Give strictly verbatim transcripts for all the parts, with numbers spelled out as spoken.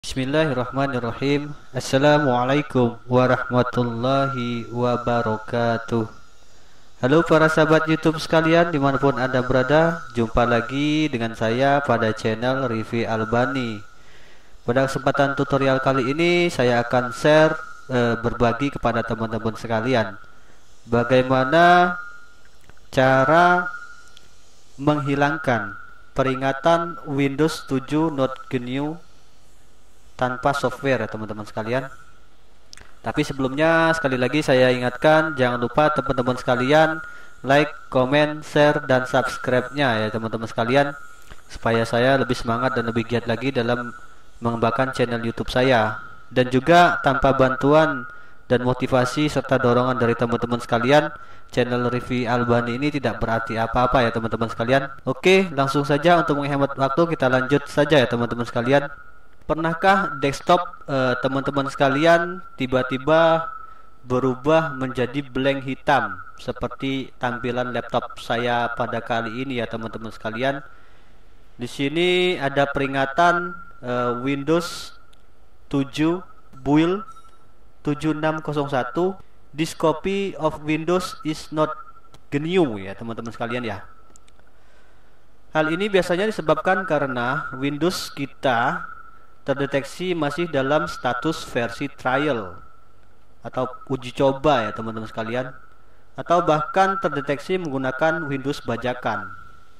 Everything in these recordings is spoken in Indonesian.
Bismillahirrahmanirrahim. Assalamualaikum warahmatullahi wabarakatuh. Halo para sahabat YouTube sekalian dimanapun anda berada, jumpa lagi dengan saya pada channel Rify Albani. Pada kesempatan tutorial kali ini saya akan share eh, berbagi kepada teman-teman sekalian bagaimana cara menghilangkan peringatan Windows tujuh Not GNU tanpa software ya teman-teman sekalian. Tapi sebelumnya sekali lagi saya ingatkan, jangan lupa teman-teman sekalian like, comment, share, dan subscribe-nya ya teman-teman sekalian, supaya saya lebih semangat dan lebih giat lagi dalam mengembangkan channel YouTube saya. Dan juga tanpa bantuan dan motivasi serta dorongan dari teman-teman sekalian, channel Rify Albani ini tidak berarti apa-apa ya teman-teman sekalian. Oke, langsung saja untuk menghemat waktu kita lanjut saja ya teman-teman sekalian. Pernahkah desktop eh, teman-teman sekalian tiba-tiba berubah menjadi blank hitam seperti tampilan laptop saya pada kali ini ya teman-teman sekalian? Di sini ada peringatan eh, Windows tujuh build tujuh enam nol satu. This copy of Windows is not GNU ya teman-teman sekalian ya. Hal ini biasanya disebabkan karena Windows kita terdeteksi masih dalam status versi trial atau uji coba ya teman-teman sekalian, atau bahkan terdeteksi menggunakan Windows bajakan.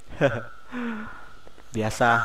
Biasa.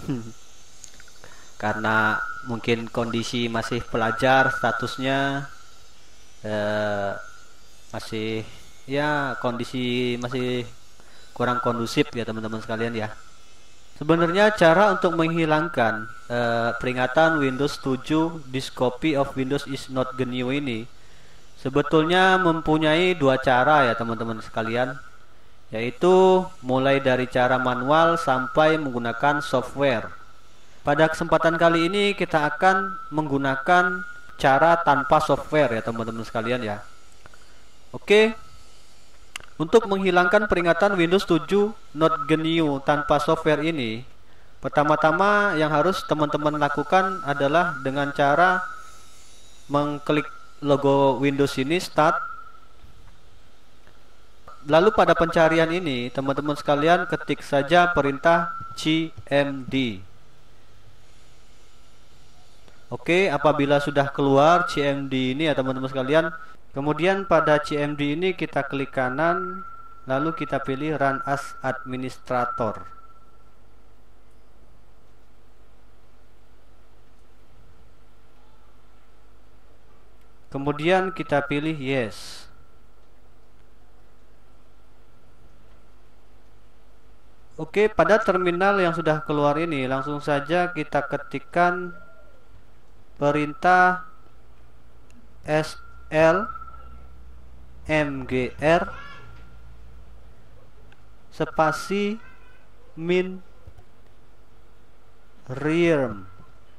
Karena mungkin kondisi masih pelajar statusnya, eh, masih ya kondisi masih kurang kondusif ya teman-teman sekalian ya. Sebenarnya cara untuk menghilangkan uh, peringatan Windows tujuh This copy of Windows is not GNU ini sebetulnya mempunyai dua cara ya teman-teman sekalian, yaitu mulai dari cara manual sampai menggunakan software. Pada kesempatan kali ini kita akan menggunakan cara tanpa software ya teman-teman sekalian ya. Oke. Untuk menghilangkan peringatan Windows tujuh Not GNU tanpa software ini, pertama-tama yang harus teman-teman lakukan adalah dengan cara mengklik logo Windows ini, Start. Lalu pada pencarian ini, teman-teman sekalian ketik saja perintah cmd. Oke, apabila sudah keluar cmd ini ya teman-teman sekalian, kemudian pada cmd ini kita klik kanan, lalu kita pilih Run as Administrator. Kemudian kita pilih Yes. Oke, pada terminal yang sudah keluar ini langsung saja kita ketikkan perintah sl mgr spasi min rearm,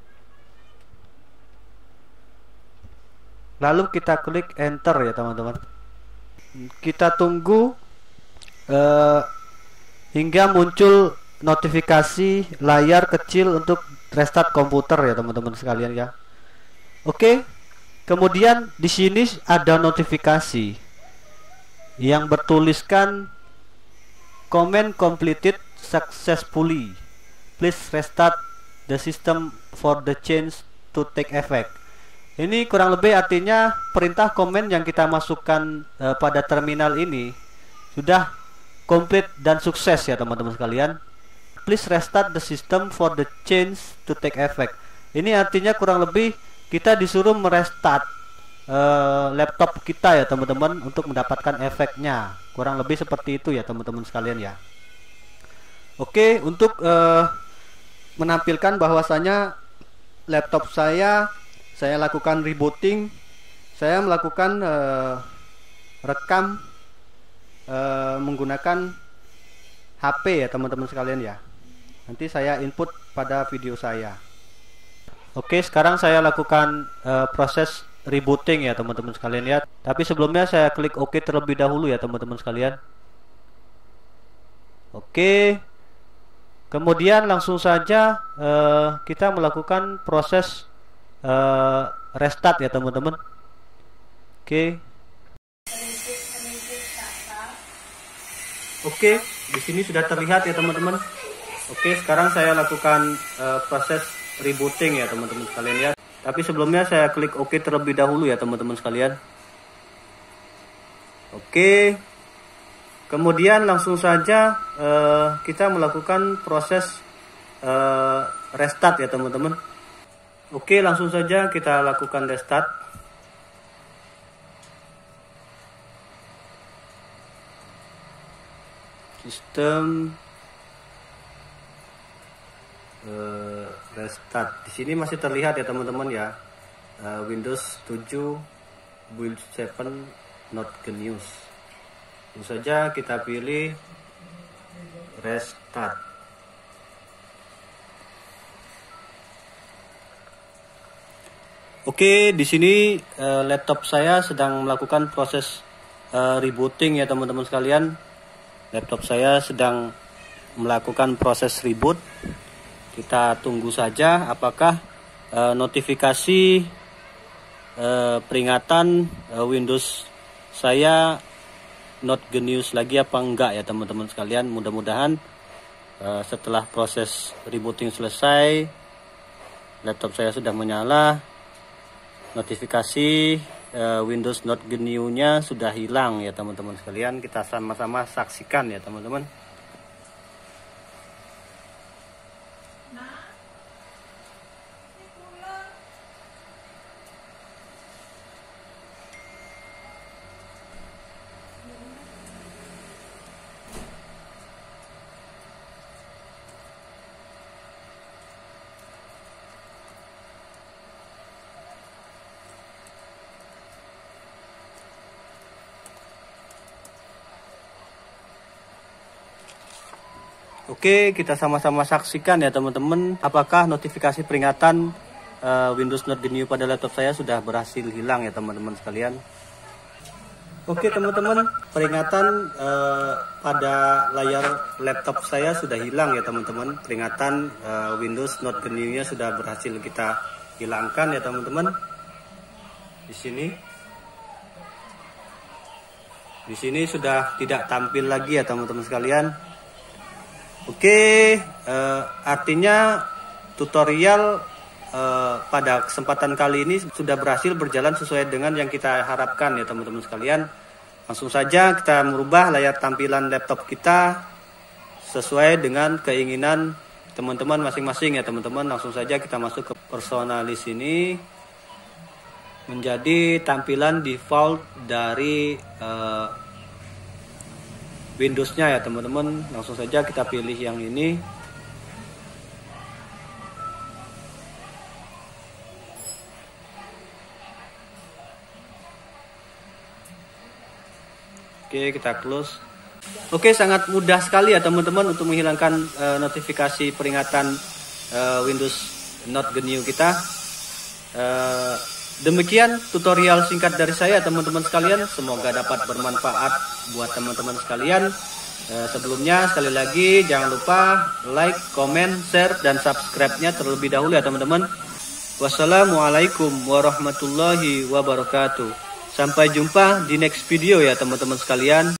lalu kita klik enter ya teman-teman. Kita tunggu uh, hingga muncul notifikasi layar kecil untuk restart komputer ya teman-teman sekalian ya. Oke, kemudian di sini ada notifikasi yang bertuliskan command completed successfully, please restart the system for the change to take effect. Ini kurang lebih artinya perintah command yang kita masukkan uh, pada terminal ini sudah komplit dan sukses ya teman-teman sekalian. Please restart the system for the change to take effect. Ini artinya kurang lebih kita disuruh merestart Uh, laptop kita ya teman-teman untuk mendapatkan efeknya. Kurang lebih seperti itu ya teman-teman sekalian ya. Oke, untuk uh, menampilkan bahwasanya laptop saya saya lakukan rebooting, saya melakukan uh, rekam uh, menggunakan H P ya teman-teman sekalian ya. Nanti saya input pada video saya. Oke, sekarang saya lakukan uh, proses rebooting ya teman-teman sekalian ya. Tapi sebelumnya saya klik OK terlebih dahulu ya teman-teman sekalian. Oke. Kemudian langsung saja uh, kita melakukan proses uh, restart ya teman-teman. Oke. Oke, di sini sudah terlihat ya teman-teman. Oke, sekarang saya lakukan uh, proses rebooting ya teman-teman sekalian ya. Tapi sebelumnya saya klik OK terlebih dahulu ya teman-teman sekalian. Oke. Kemudian langsung saja uh, kita melakukan proses uh, restart ya teman-teman. Oke, langsung saja kita lakukan restart. Sistem uh, restart. Di sini masih terlihat ya teman-teman ya. Uh, Windows tujuh build tujuh not genius. Langsung saja kita pilih restart. Oke, di sini uh, laptop saya sedang melakukan proses uh, rebooting ya teman-teman sekalian. Laptop saya sedang melakukan proses reboot. Kita tunggu saja apakah uh, notifikasi uh, peringatan uh, Windows saya not genius lagi apa enggak ya teman-teman sekalian. Mudah-mudahan uh, setelah proses rebooting selesai, laptop saya sudah menyala, notifikasi uh, Windows not genius-nya sudah hilang ya teman-teman sekalian. Kita sama-sama saksikan ya teman-teman. Oke, kita sama-sama saksikan ya teman-teman, apakah notifikasi peringatan uh, Windows not genius pada laptop saya sudah berhasil hilang ya teman-teman sekalian. Oke teman-teman, peringatan uh, pada layar laptop saya sudah hilang ya teman-teman. Peringatan uh, Windows not genius-nya sudah berhasil kita hilangkan ya teman-teman. Di sini, di sini sudah tidak tampil lagi ya teman-teman sekalian. Oke, uh, artinya tutorial uh, pada kesempatan kali ini sudah berhasil berjalan sesuai dengan yang kita harapkan ya teman-teman sekalian. Langsung saja kita merubah layar tampilan laptop kita sesuai dengan keinginan teman-teman masing-masing ya teman-teman. Langsung saja kita masuk ke personalis ini, menjadi tampilan default dari uh, Windows-nya ya teman-teman. Langsung saja kita pilih yang ini. Oke, kita close. Oke, sangat mudah sekali ya teman-teman untuk menghilangkan uh, notifikasi peringatan uh, Windows not genius kita. Uh, Demikian tutorial singkat dari saya teman-teman sekalian. Semoga dapat bermanfaat buat teman-teman sekalian. eh, Sebelumnya sekali lagi jangan lupa like, comment, share, dan subscribe-nya terlebih dahulu ya teman-teman. Wassalamualaikum warahmatullahi wabarakatuh. Sampai jumpa di next video ya teman-teman sekalian.